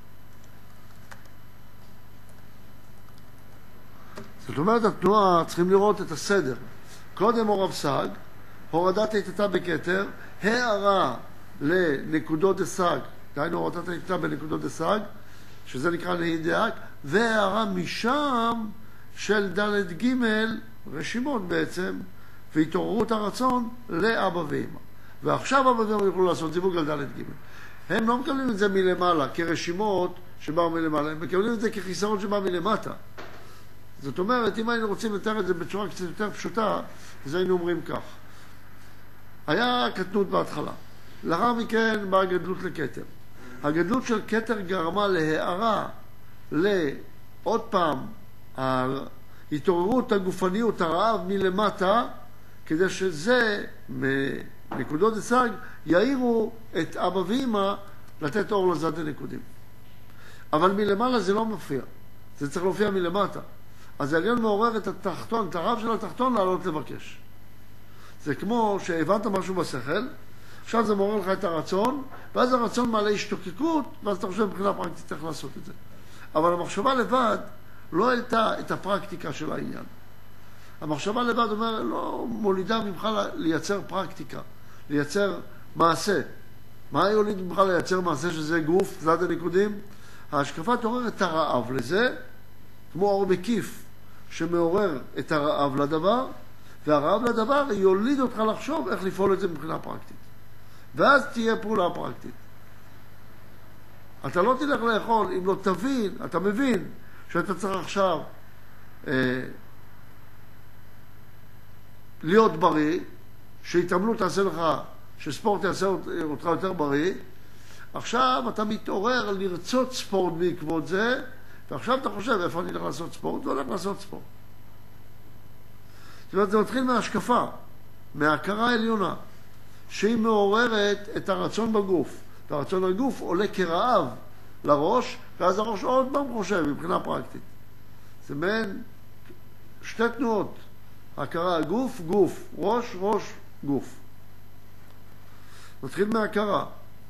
זאת אומרת, התנועה צריכים לראות את הסדר. קודם אור אבסג, הורדת איתתה בכתר, הערה לנקודות דסג, דהיינו הורדת איתתה בנקודות דסג, שזה נקרא נהי דאק, והערה משם של ד' ג' רשימות בעצם, והתעוררות הרצון לאבא ואמא. ועכשיו אבא ואמא יוכלו לעשות זיווג על ד' ג'. הם לא מקבלים את זה מלמעלה, כרשימות שבאו מלמעלה, הם מקבלים את זה כחיסרון שבא מלמטה. זאת אומרת, אם היינו רוצים לתאר את זה בצורה קצת יותר פשוטה, אז היינו אומרים כך. היה קטנות בהתחלה. לאחר מכן באה גדלות לכתר. הגדלות של כתר גרמה להערה, לעוד פעם, ההתעוררות, הגופניות, הרעב מלמטה, כדי שזה, מנקודות דסג, יאירו את אבא ואמא לתת אור לזד הנקודים. אבל מלמעלה זה לא מופיע. זה צריך להופיע מלמטה. אז העליון מעורר את התחתון, את הרב של התחתון לעלות לבקש. זה כמו שהבנת משהו בשכל, עכשיו זה מעורר לך את הרצון, ואז הרצון מעלה השתוקקות, ואז אתה חושב מבחינה פרקטית איך לעשות את זה. אבל המחשבה לבד לא העלתה את הפרקטיקה של העניין. המחשבה לבד אומר, לא מולידה ממך לייצר פרקטיקה, לייצר מעשה. מה יוליד ממך לייצר מעשה שזה גוף, זד הניקודים? ההשקפה תעורר את הרעב לזה, כמו אור מקיף שמעורר את הרעב לדבר, והרעב לדבר יוליד אותך לחשוב איך לפעול את זה מבחינה פרקטית. ואז תהיה פעולה פרקטית. אתה לא תלך לאכול אם לא תבין, אתה מבין שאתה צריך עכשיו להיות בריא, שהתאמנות תעשה לך, שספורט יעשה אותך יותר בריא. עכשיו אתה מתעורר לרצות ספורט בעקבות זה, ועכשיו אתה חושב איפה אני הולך לעשות ספורט, והולך לעשות ספורט. זאת אומרת, זה מתחיל מההשקפה, מההכרה העליונה, שהיא מעוררת את הרצון בגוף. והרצון בגוף עולה כרעב לראש, ואז הראש עוד פעם חושב מבחינה פרקטית. זה מעין שתי תנועות. הכרה גוף, גוף, ראש, ראש, גוף. מתחיל מהכרה.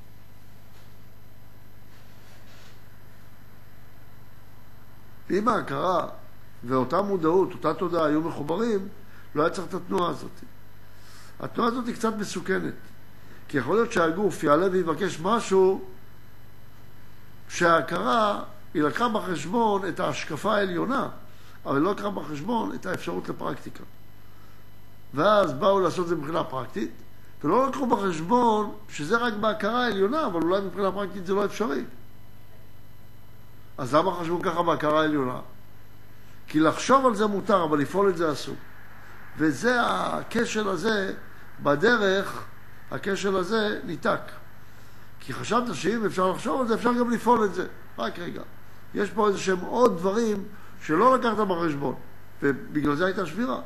אם ההכרה ואותה מודעות, אותה תודעה היו מחוברים, לא היה צריך את התנועה הזאת. התנועה הזאת היא קצת מסוכנת. כי יכול להיות שהגוף יעלה ויבקש משהו שההכרה היא לקחה בחשבון את ההשקפה העליונה, אבל לא לקחה בחשבון את האפשרות לפרקטיקה. ואז באו לעשות את זה מבחינה פרקטית, ולא לקחו בחשבון שזה רק בהכרה העליונה, אבל אולי מבחינה פרקטית זה לא אפשרי. אז למה חשבו ככה בהכרה העליונה? כי לחשוב על זה מותר, אבל לפעול את זה אסור. וזה הכשל הזה בדרך, הכשל הזה ניתק. כי חשבת שאם אפשר לחשוב על זה, אפשר גם לפעול את זה. רק רגע. יש פה איזה שהם עוד דברים שלא לקחת בחשבון, ובגלל זה הייתה שבירה.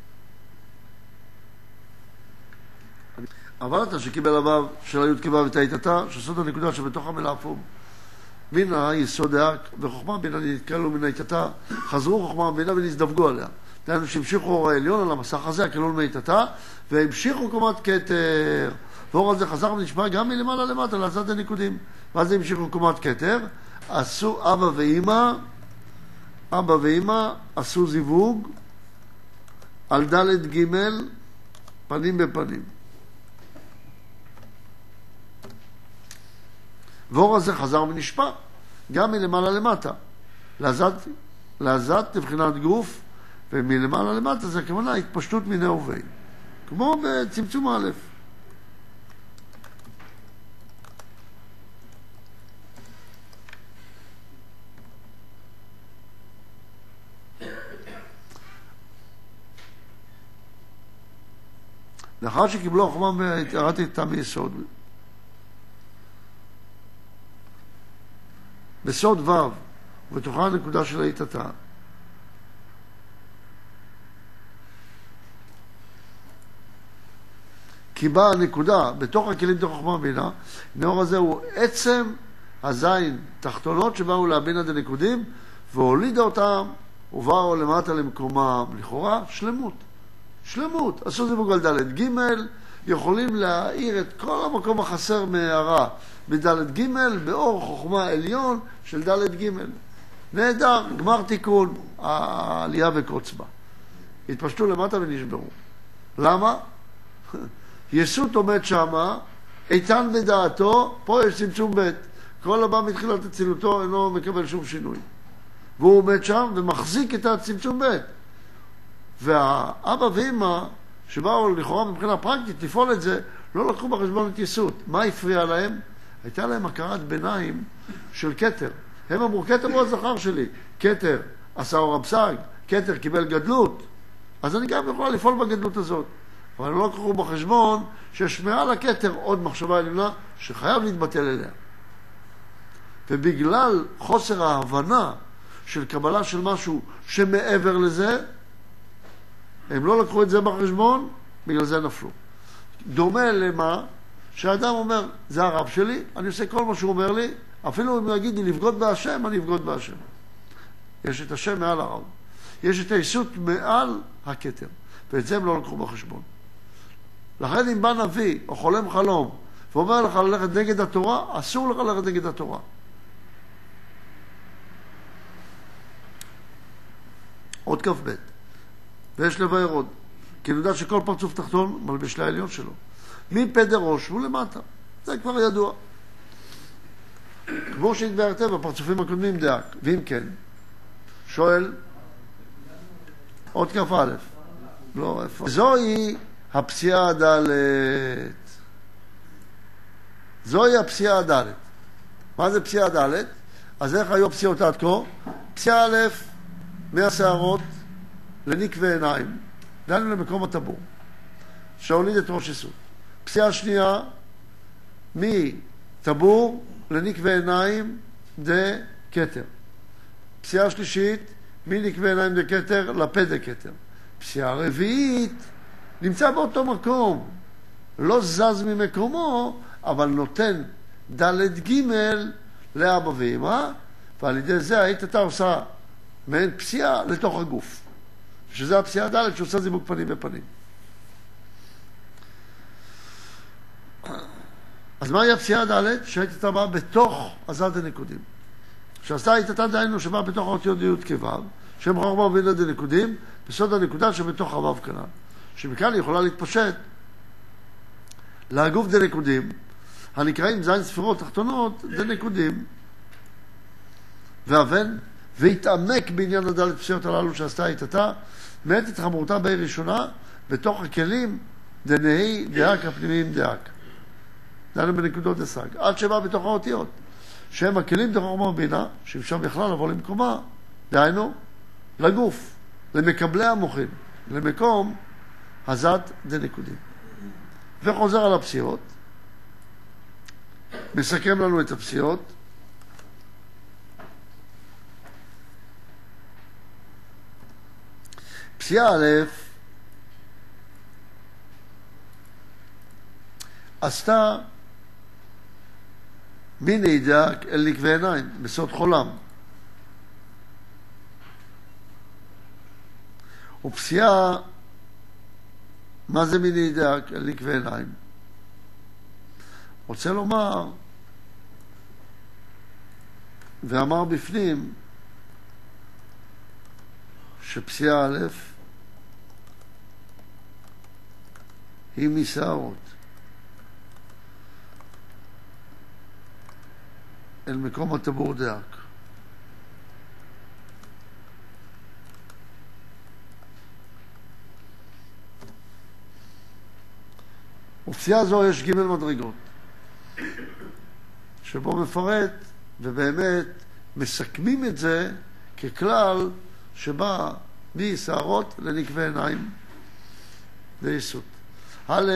אבל אתה שקיבל הבב של היוד כבב את היתתה, שסוד הנקודה שבתוך המילה פום. מן היסוד דאק וחוכמה בינה נתקלו מן היתתה, חזרו חוכמה בינה ונזדווגו עליה. דהיינו שהמשיכו אור העליון על המסך הזה, הכלול מיתתה, והמשיכו קומת כתר. ואור הזה חזר ונשמע גם מלמעלה למטה, לעשת הניקודים. ואז זה המשיכו קומת כתר, עשו אבא ואמא עשו זיווג על ד' ג' פנים בפנים. ואור הזה חזר ונשפע גם מלמעלה למטה. לעזת לבחינת גוף, ומלמעלה למטה זה הכוונה התפשטות מיני ובי. כמו בצמצום א'. לאחר שקיבלו החוכמה והתארתי איתה מיסוד. בסוד ו' ובתוכה הנקודה של היתתה. כי באה הנקודה בתוך הכלים תוך חוכמה ובינה, הנאור הזה הוא עצם הזין תחתונות שבאו להבין עד הנקודים, והולידה אותם ובאו למטה למקומם. לכאורה שלמות. עשו זיווג על ד' ג', יכולים להאיר את כל המקום החסר מהערה בד' ג' באור חוכמה עליון של ד' ג'. נהדר, גמר תיקון, העלייה וקוץ בה. התפשטו למטה ונשברו. למה? יסות עומד שמה, איתן בדעתו, פה יש צמצום ב'. כל הבא מתחילת הצילותו אינו מקבל שום שינוי. והוא עומד שם ומחזיק את הצמצום ב'. והאבא ואמא שבאו לכאורה מבחינה פרקטית לפעול את זה, לא לקחו בחשבון את יסות. מה הפריע להם? הייתה להם הכרת ביניים של כתר. הם אמרו, כתר הוא הזכר שלי. כתר עשה אור הפסק, כתר קיבל גדלות, אז אני גם יכולה לפעול בגדלות הזאת. אבל לא לקחו בחשבון שיש מעל הכתר עוד מחשבה עליונה שחייב להתבטל אליה. ובגלל חוסר ההבנה של קבלה של משהו שמעבר לזה, הם לא לקחו את זה בחשבון, בגלל זה נפלו. דומה למה שהאדם אומר, זה הרב שלי, אני עושה כל מה שהוא אומר לי, אפילו אם הוא יגיד לי לבגוד בהשם, אני אבגוד בהשם. יש את השם מעל הרב. יש את היסות מעל הכתר, ואת זה הם לא לקחו בחשבון. לכן אם בא נביא או חולם חלום ואומר לך ללכת נגד התורה, אסור לך ללכת נגד התורה. עוד כ"ב. ויש לב הירוד. כי אני יודע שכל פרצוף תחתון מלבש לעליון שלו. מפה דראש הוא למטה. זה כבר ידוע. כמו שהתבהרתם בפרצופים הקודמים דאק. ואם כן, שואל, עוד כף א', לא, איפה? זוהי הפסיעה הדלת. זוהי הפסיעה הדלת. מה זה פסיעה דלת? אז איך היו הפסיעות עד כה? פסיעה א', מהשערות לניק ועיניים, דהיינו למקום הטבור, שהוליד את ראש יסוד. פסיעה שנייה, מטבור לניק ועיניים דקטר. פסיעה שלישית, מניק ועיניים דקטר לפה דקטר. פסיעה רביעית, נמצא באותו מקום, לא זז ממקומו, אבל נותן ד' ג' לאבא ואמא, ועל ידי זה היית אתה עושה מעין פסיעה לתוך הגוף. שזה הפסיעה ד' שעושה זיווג פנים בפנים. אז מהי הפסיעה ד' שהיית אתה באה בתוך הזד הנקודים? שעשתה היית אתה דהיינו שבאה בתוך האותיות ד' כו' שהם חוכמה ובינה דנקודים, בסוד הנקודה שבתוך הו' כנ"ל. שמכאן היא יכולה להתפשט להגוף דנקודים, הנקראים זין ספירות תחתונות דנקודים, ואבן, והתעמק בעניין הדלת פסיעות הללו שעשתה איתתה, מעט את חמורתה בי ראשונה, בתוך הכלים דנהי דאק הפנימיים דאק. דהיינו בנקודות דסג. עד שבא בתוך האותיות, שהם הכלים דחוכמה ובינה, שאפשר בכלל לבוא למקומה, דהיינו, לגוף, למקבלי המוחים, למקום הזד דנקודים. וחוזר על הפסיעות, מסכם לנו את הפסיעות, פסיעה א' עשתה מיני דק אל ניק ועיניים, בסוד חולם. ופסיעה, מה זה מיני דק אל ניק ועיניים? רוצה לומר, ואמר בפנים, שפסיעה א' היא משערות אל מקום הטבור דאק. ופסיעה זו יש ג' מדרגות, שבו מפרט ובאמת מסכמים את זה ככלל שבא משערות לניק ועיניים ליסוד. א',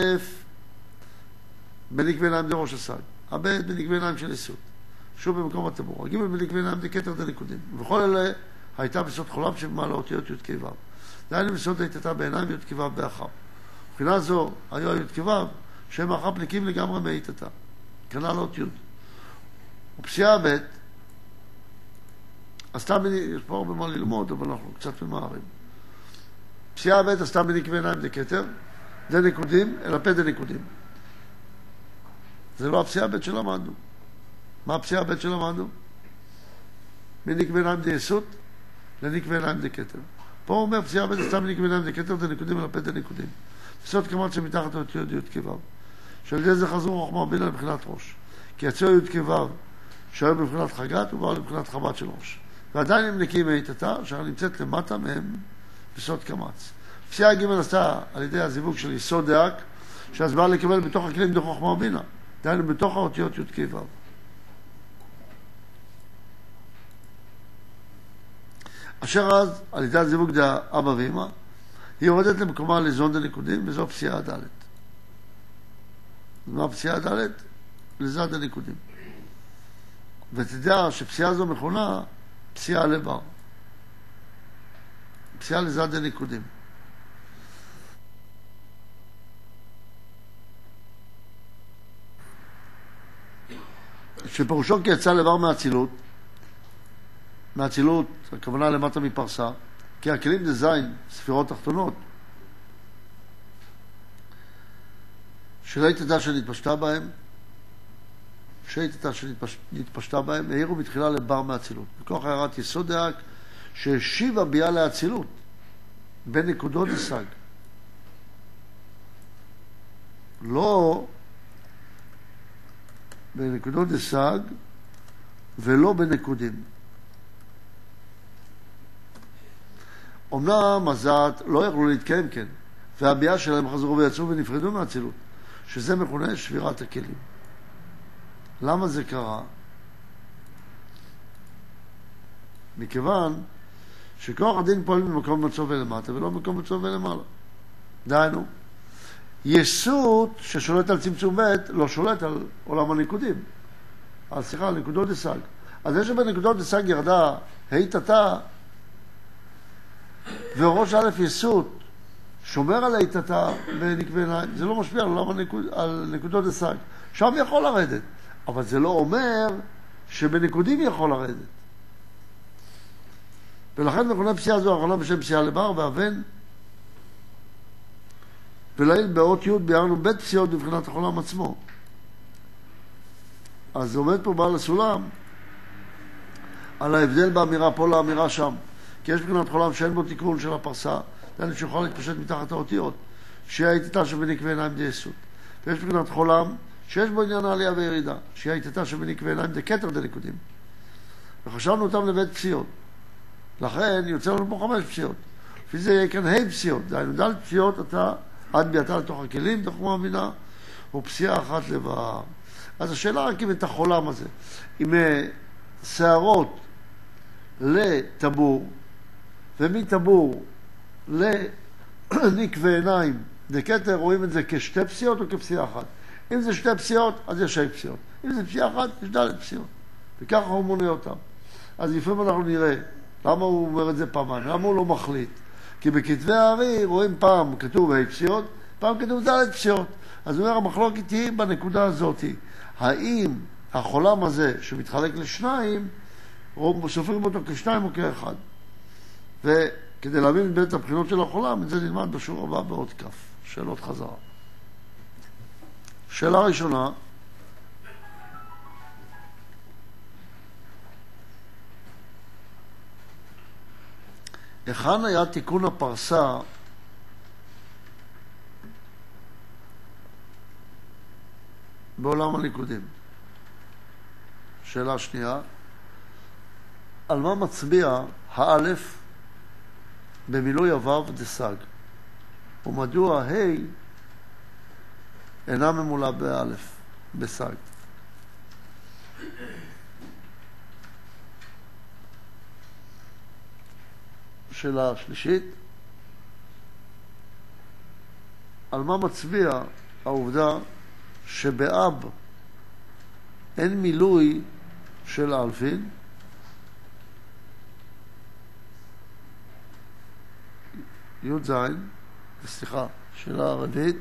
בניק ועיניים דראש הסג, הב' בניק ועיניים של יסוד, שוב במקום הטבור, הג' בניק ועיניים דקטר דנקודים. ובכל אלה הייתה בסוד חולם שבמעלה אותיות י' כ' ו'. דהיינו בסוד הייתה בעיניים י' כ' ו' באחר. מבחינה זו היו י' כ' ו' שהם אחר פליקים לגמרי מהיתתה, כנ"ל אות י'. ופסיעה ב' עשתה יש פה הרבה מה ללמוד, אבל אנחנו קצת ממהרים. פסיעה ב' עשתה מניק ועיניים דקטר, דנקודים, אלא פה דנקודים. זה לא הפסיעה ב' שלמדנו. מה הפסיעה ב' שלמדנו? מניק ועיניים דייסות, לניק ועיניים דקטר. פה הוא אומר, פסיעה ב' עשתה מניק ועיניים דקטר, דנקודים, אלא פה דנקודים. בסוד כמובן שמתחת לאותיות י' כ' ו'. שעל ידי זה חזרו חוכמה ובינה לבחינת ראש. כי יצאו י' כ' ו' שהיו בבחינת חגת ובאו לבחינת חבת של ראש. ועדיין הם נקיים מהיתתה, אשר נמצאת למטה מהם בסוד קמץ. פסיעה ג' עשתה על ידי הזיווג של יסוד דאק, שאז באה לקבל בתוך הכלים דרך חוכמה ובינה, דהיינו בתוך האותיות י' כ' ו'. אשר אז, על ידי הזיווג דה אבא ואמא, היא יורדת למקומה לזון דנקודים, וזו פסיעה ד'. מה פסיעה ד'? לזד דנקודים. ותדע שפסיעה זו מכונה פסיעה לבר. פסיעה לזד דנקודים. שפירושו כי יצא לבר מהצילות, הכוונה למטה מפרסה, כי הכלים דזין, ספירות תחתונות, שלא תדע שנתפשטה בהם, שנתפשטה בהם, העירו בתחילה לבר מהצילות. בכוח הערת יסוד דאק, שהשיבה ביאה להצילות, בנקודות דסג. לא בנקודות דסג ולא בנקודים. אמנם הזעת לא יכלו להתקיים כן, והביאה שלהם חזרו ויצאו ונפרדו מהצילות, שזה מכונה שבירת הכלים. למה זה קרה? מכיוון שכוח הדין פועל ממקום מצוב ולמטה ולא ממקום מצוב ולמעלה. דהיינו, יסוד ששולט על צמצום ב' לא שולט על עולם הניקודים. על נקודות דסג. אז זה שבנקודות דסג ירדה היטתה, וראש א' יסוד שומר על היטתה בנקבי עיניים, זה לא משפיע על נקודות דסג. שם יכול לרדת, אבל זה לא אומר שבנקודים יכול לרדת. ולכן מכונה פסיעה זו האחרונה בשם פסיעה לבר ואבן, ולעיל באות י' ביארנו בית פסיעות בבחינת החולם עצמו. אז עומד פה בעל הסולם על ההבדל באמירה פה לאמירה שם. כי יש בחינת חולם שאין בו תיקון של הפרסה, דהיינו שיכול להתפשט מתחת האותיות, שהיא היטתה שבנקבי עיניים דייסות. ויש בחינת חולם שיש בו עניין העלייה וירידה, שהיא היטתה שבנקבי עיניים דקטר דנקודים. וחשבנו אותם לבית פסיעות. לכן יוצא לנו פה 5 פסיעות. לפי זה יהיה כאן ה' פסיעות. דהיינו ד' פסיעות אתה עד ביאתה לתוך הכלים, תחום המינה, או פסיעה אחת לבהר. אז השאלה רק אם את החולם הזה, עם שערות לטבור, ומטבור לנקבי עיניים דקטר, רואים את זה כשתי פסיעות או כפסיעה אחת. אם זה 2 פסיעות, אז יש 6 פסיעות. אם זה פסיעה אחת, יש ד' פסיעות. וככה הוא מונה אותם. אז לפעמים אנחנו נראה למה הוא אומר את זה פעמיים, למה הוא לא מחליט. כי בכתבי הארי רואים פעם כתוב ה' פסיעות, פעם כתוב ד' פסיעות. אז הוא אומר, המחלוקת היא בנקודה הזאת. האם החולם הזה שמתחלק לשניים, סופרים אותו כשניים או כאחד. וכדי להבין בית הבחינות של החולם, את זה נלמד בשיעור הבא בעוד כף. שאלות חזרה. שאלה ראשונה, היכן היה תיקון הפרסה בעולם הניקודים? שאלה שנייה, על מה מצביע האלף במילוי הוו דסג? ומדוע ה' אינה ממולא באלף, בסג? שאלה שלישית, על מה מצביע העובדה שבאב אין מילוי של אלפין, י' סליחה, שאלה רביעית,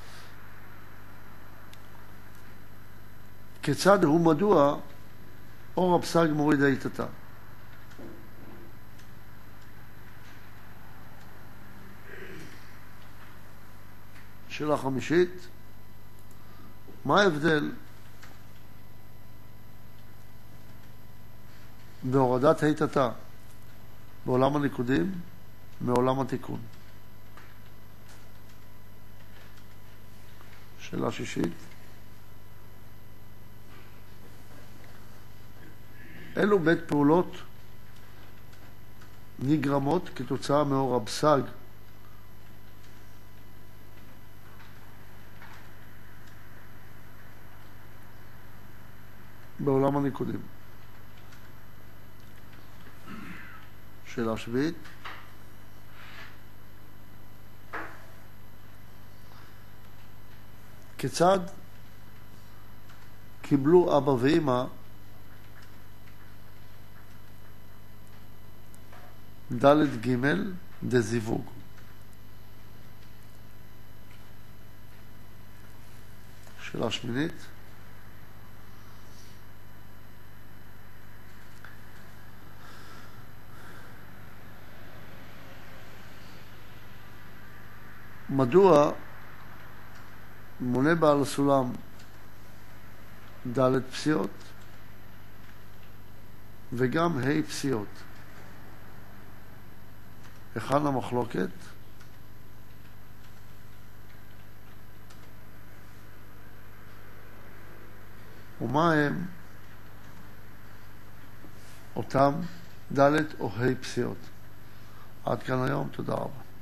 כיצד הוא מדוע אור הפסג מוריד היטתה? שאלה חמישית, מה ההבדל בהורדת היטתה בעולם הניקודים מעולם התיקון? שאלה שישית, אילו בית פעולות נגרמות כתוצאה מאור הפסג בעולם הניקודים? שאלה שביעית, כיצד קיבלו אבא ואמא ד' ג' דזיווג? שאלה שמינית, מדוע מונה בעל הסולם ד' פסיעות וגם ה' פסיעות? היכן המחלוקת? ומה הם אותם ד' או ה' פסיעות. עד כאן היום, תודה רבה.